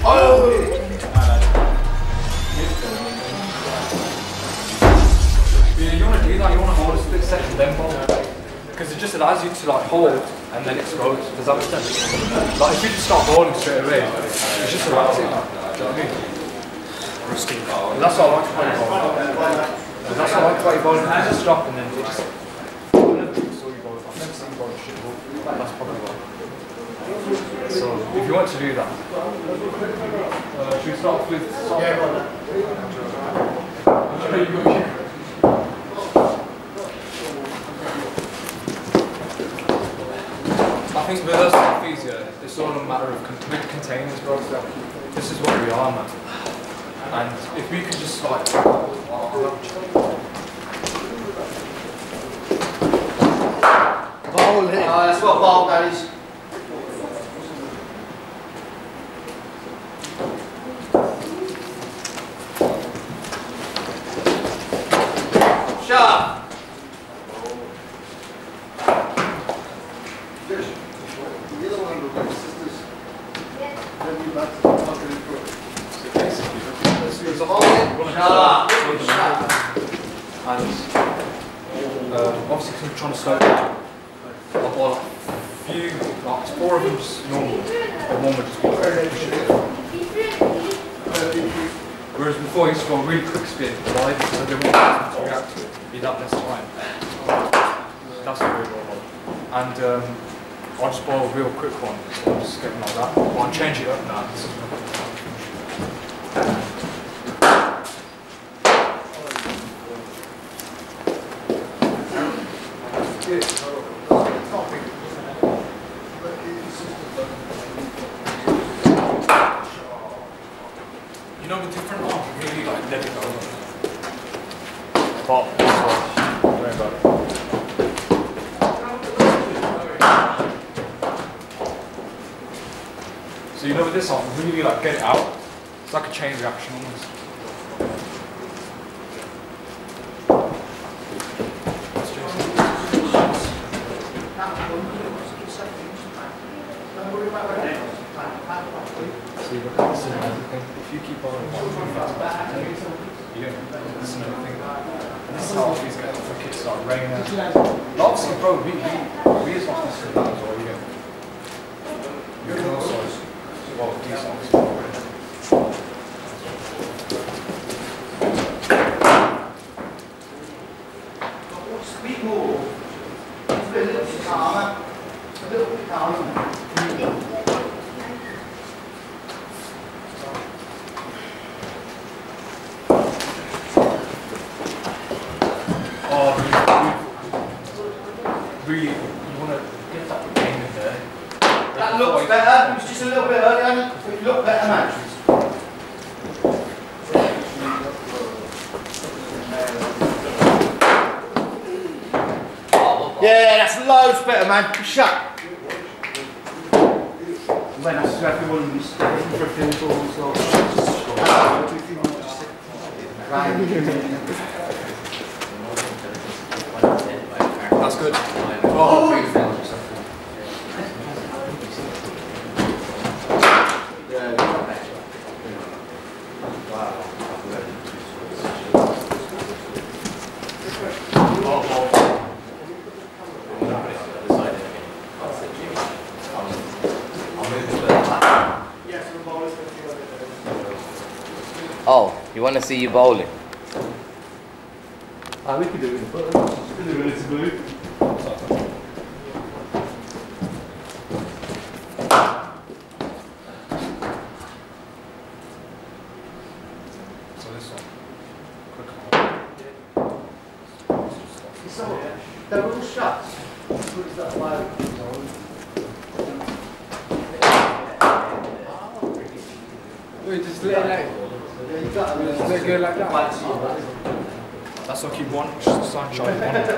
Oh! Yeah, you want to do that, you want to hold a split second then ball. Because it just allows you to like hold and then explode. Does that make sense? Like if you just start bowling straight away, it's just relaxing. Do you know what I mean? Rusty. That's what I like about bowling. That's what I like about bowling. You just stop and then you just... I've never seen you bowl. I've never seen you bowl a shit ball. That's probably why. So if you want to do that, should we start with... Yeah, I think with us stuff easier, it's all a matter of with containers, bro. This is what we are, man. And if we can just like bowling. That's what bowl that is. Sharp. Obviously because I'm trying to slow down, or few, like 4 of them just normal, but one would just be whereas before you used to go a really quick spin, right? So I didn't want to react to it, be that less time. That's a very well. And I'll just bowl a real quick one, so I'm just getting like that. But I'll change it up now. This is you know the different ones, really like let it go. But don't worry about it. So you know with this one, really like get it out. It's like a chain reaction almost. If you keep on, this is another thing. This is how these guys for kids start raining. Obviously, bro, we as much as that as well. You can also well do something. Speak more. A little bit calmer. A little bit calmer. Really, you want to get that game in there. That looks better. It was just a little bit earlier. It looked better, man. Yeah, that's loads better, man. Shut. When that's everyone was for a few balls. That's good. Oh, Oh, you want to see you bowling? we could do it in the foot. We could do it in the blue. So this one, quick one. So, they're all shut. What's that like? We just let it out. Yeah, you got it. Let it go like that. That's what I keep one, just the sunshine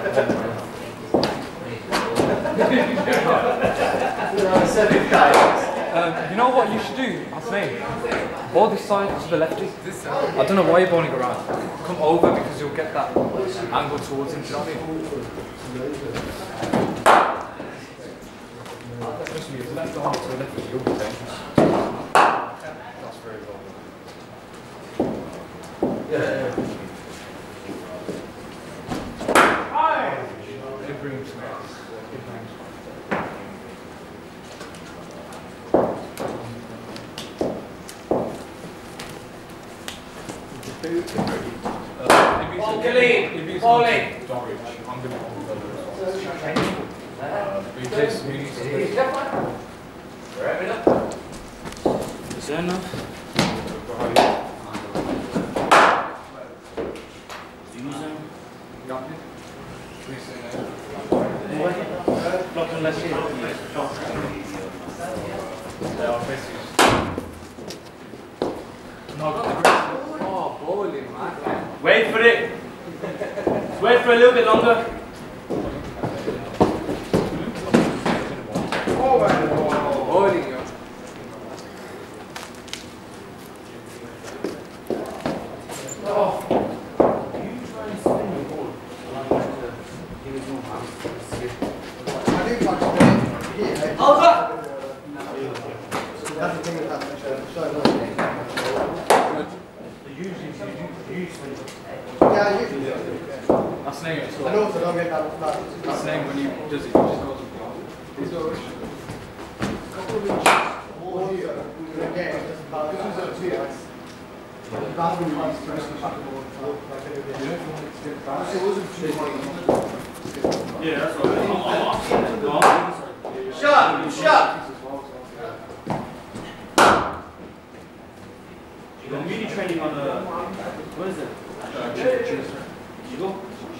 you know what you should do, I think? Bowl this side to the lefty. I don't know why you're bowling around. Come over because you'll get that angle towards him, do you know what I mean? Trust me, if left arm to the lefty, you'll be dangerous. That's very well. Yeah. It brings me. Pauline. Norwich. I'm going to hold he plays community. Is that enough? Use them. Block and let's see. They are basically. No, I've got the Oh, bowling, man. Wait for it. Wait for a little bit longer. Bowling, yo. That's the thing that happens. Yeah, usually. That's the name it's I called. know, so don't get that. That's the name when you does it, you just goes with the Yeah, that's right. Shut! You're really training on the. What is it? You go.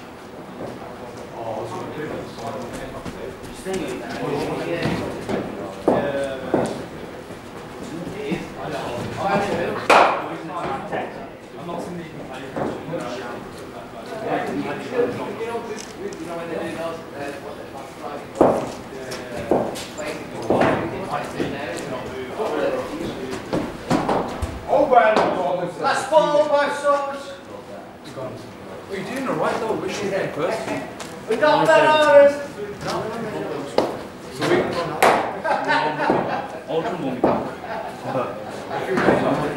That's ball by Soames. Oh, you're doing alright though, which is the first? We got bananas. So we Ultra movie.